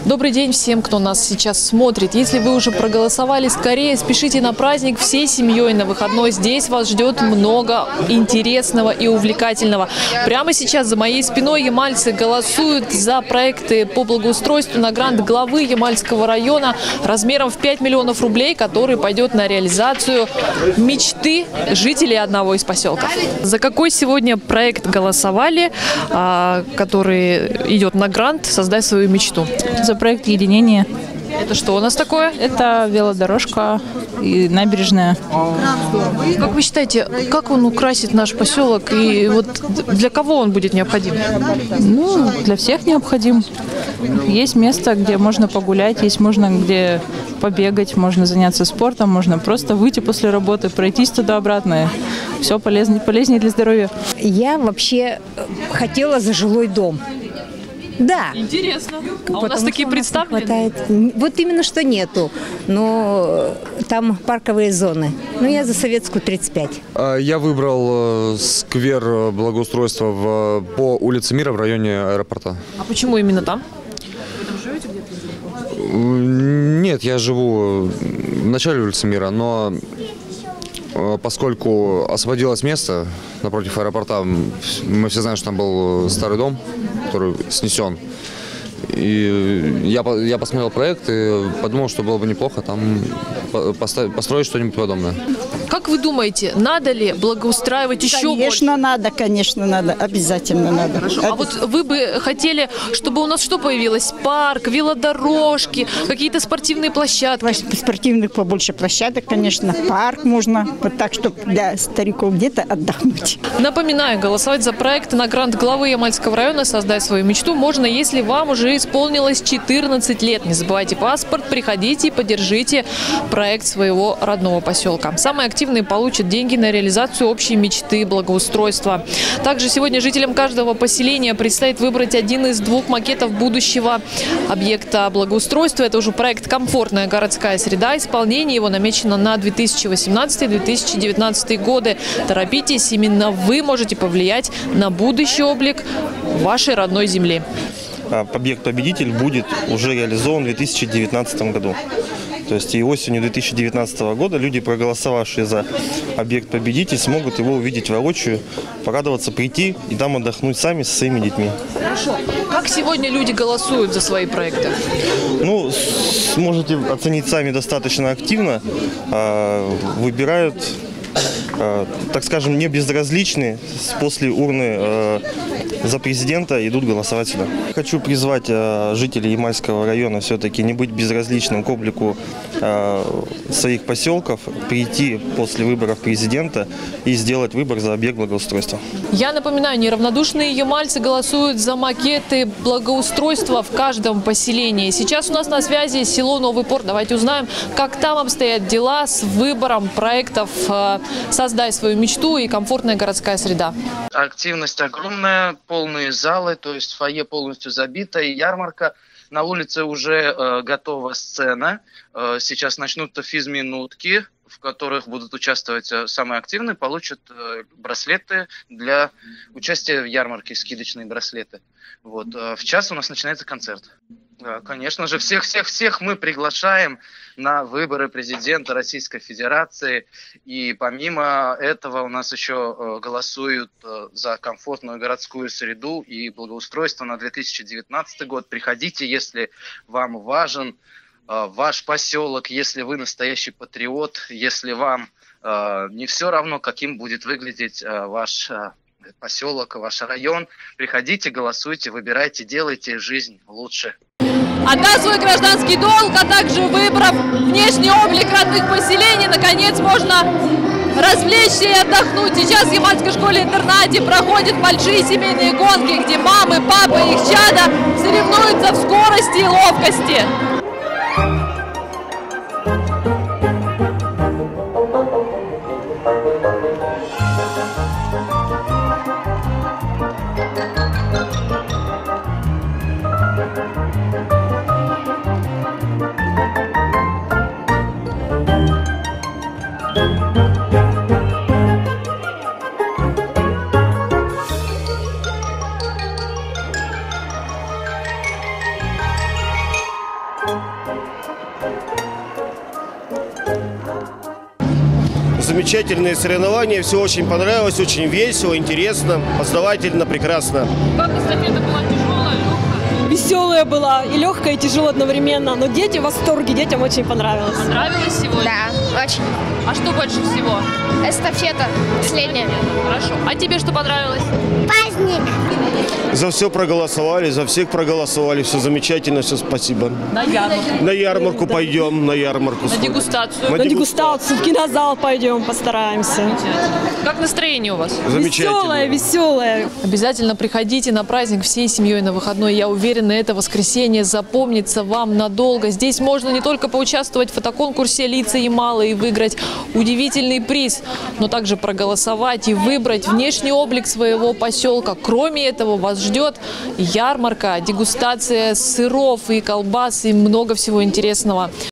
Добрый день всем, кто нас сейчас смотрит. Если вы уже проголосовали, скорее спешите на праздник всей семьей на выходной. Здесь вас ждет много интересного и увлекательного. Прямо сейчас за моей спиной ямальцы голосуют за проекты по благоустройству на грант главы Ямальского района размером в 5 миллионов рублей, который пойдет на реализацию мечты жителей одного из поселков. За какой сегодня проект голосовали, который идет на грант «Создай свою мечту»? За проект единения. Это что у нас такое? Это велодорожка и набережная. Как вы считаете, как он украсит наш поселок и вот для кого он будет необходим? Ну, для всех необходим. Есть место, где можно погулять, есть можно где побегать, можно заняться спортом, можно просто выйти после работы, пройтись туда-обратно. Все полезнее для здоровья. Я вообще хотела за жилой дом. Да. Интересно. А у нас такие представлены? Вот именно что нету. Но там парковые зоны. Но я за Советскую 35. Я выбрал сквер благоустройства по улице Мира в районе аэропорта. А почему именно там? Вы там живете где-то? Нет, я живу в начале улицы Мира, но поскольку освободилось место напротив аэропорта, мы все знаем, что там был старый дом, который снесен. И я посмотрел проект и подумал, что было бы неплохо там построить что-нибудь подобное. Как вы думаете, надо ли благоустраивать еще больше? Конечно, надо, обязательно надо. Хорошо. А вот вы бы хотели, чтобы у нас что появилось? Парк, велодорожки, какие-то спортивные площадки? Спортивных побольше площадок, конечно. Парк можно, вот так, чтобы для стариков где-то отдохнуть. Напоминаю, голосовать за проект на грант главы Ямальского района «Создай свою мечту» можно, если вам уже исполнилось 14 лет. Не забывайте паспорт, приходите и поддержите проект своего родного поселка. Самые активные получат деньги на реализацию общей мечты благоустройства. Также сегодня жителям каждого поселения предстоит выбрать один из двух макетов будущего объекта благоустройства. Это уже проект «Комфортная городская среда». Исполнение его намечено на 2018-2019 годы. Торопитесь, именно вы можете повлиять на будущий облик вашей родной земли. Объект «Победитель» будет уже реализован в 2019 году. То есть и осенью 2019 года люди, проголосовавшие за объект «Победитель», смогут его увидеть воочию, порадоваться, прийти и там отдохнуть сами со своими детьми. Хорошо. Как сегодня люди голосуют за свои проекты? Ну, сможете оценить сами достаточно активно. Выбирают, так скажем, не безразличные, после урны за президента идут голосовать сюда. Хочу призвать жителей Ямальского района все-таки не быть безразличным к облику своих поселков, прийти после выборов президента и сделать выбор за объект благоустройства. Я напоминаю, неравнодушные ямальцы голосуют за макеты благоустройства в каждом поселении. Сейчас у нас на связи село Новый Порт. Давайте узнаем, как там обстоят дела с выбором проектов «Создай свою мечту» и «Комфортная городская среда». Активность огромная, полные залы, то есть фойе полностью забито, и ярмарка. На улице уже готова сцена. Сейчас начнутся физминутки, в которых будут участвовать самые активные, получат браслеты для участия в ярмарке, скидочные браслеты. Вот. В час у нас начинается концерт. Конечно же, всех мы приглашаем на выборы президента Российской Федерации. И помимо этого у нас еще голосуют за комфортную городскую среду и благоустройство на 2019 год. Приходите, если вам важен ваш поселок, если вы настоящий патриот, если вам не все равно, каким будет выглядеть ваш поселок, ваш район. Приходите, голосуйте, выбирайте, делайте жизнь лучше. Отдав свой гражданский долг, а также выбрав внешний облик родных поселений, наконец можно развлечься и отдохнуть. Сейчас в Ямальской школе-интернате проходят большие семейные гонки, где мамы, папы и их чада соревнуются в скорости и ловкости. замечательные соревнования, все очень понравилось, очень весело, интересно, познавательно, прекрасно. Как эстафета была, тяжелая, легкая? Веселая была, и легкая, и тяжелая одновременно. Но дети в восторге, детям очень понравилось. Понравилось сегодня? Да, очень. А что больше всего? Эстафета последняя. Хорошо. А тебе что понравилось? Праздник. За все проголосовали, за всех проголосовали, все замечательно, все спасибо. На ярмарку. На ярмарку пойдем, на ярмарку. На дегустацию. На дегустацию, в кинозал пойдем, постараемся. Как настроение у вас? Веселое, веселое. Обязательно приходите на праздник всей семьей на выходной. Я уверена, это воскресенье запомнится вам надолго. Здесь можно не только поучаствовать в фотоконкурсе «Лица Ямала» и выиграть удивительный приз, но также проголосовать и выбрать внешний облик своего поселка. Кроме этого, вас ждет ярмарка, дегустация сыров и колбас и много всего интересного.